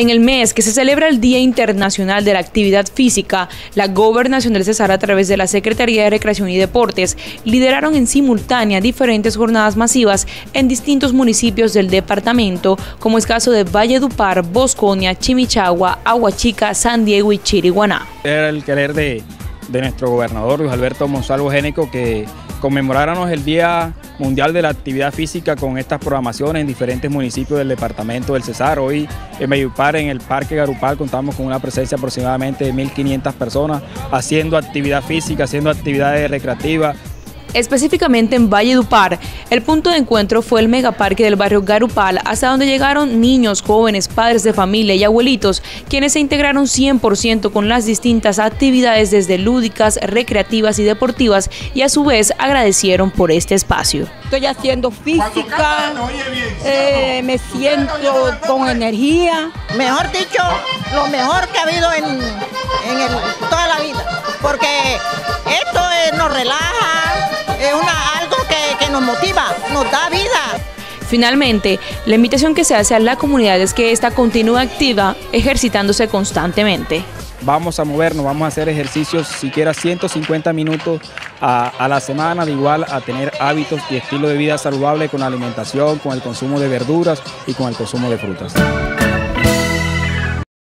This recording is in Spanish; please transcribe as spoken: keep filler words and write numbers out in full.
En el mes que se celebra el Día Internacional de la Actividad Física, la Gobernación del Cesar, a través de la Secretaría de Recreación y Deportes, lideraron en simultánea diferentes jornadas masivas en distintos municipios del departamento, como es caso de Valledupar, Bosconia, Chimichagua, Aguachica, San Diego y Chiriguaná. Era el querer de, de nuestro gobernador Luis Alberto Monsalvo Génico que conmemoráramos el Día Mundial de la Actividad Física con estas programaciones en diferentes municipios del departamento del Cesar. Hoy en Valledupar, en el Parque Garupal, contamos con una presencia aproximadamente de mil quinientas personas haciendo actividad física, haciendo actividades recreativas. Específicamente en Valledupar, el punto de encuentro fue el megaparque del barrio Garupal, hasta donde llegaron niños, jóvenes, padres de familia y abuelitos, quienes se integraron cien por ciento con las distintas actividades, desde lúdicas, recreativas y deportivas, y a su vez agradecieron por este espacio. Estoy haciendo física, eh, me siento con energía. Mejor dicho, lo mejor que ha habido en, en el, toda la vida, porque esto eh, nos relaja. Es una, algo que, que nos motiva, nos da vida. Finalmente, la invitación que se hace a la comunidad es que esta continúe activa, ejercitándose constantemente. Vamos a movernos, vamos a hacer ejercicios siquiera ciento cincuenta minutos a, a la semana, de igual a tener hábitos y estilo de vida saludable con la alimentación, con el consumo de verduras y con el consumo de frutas.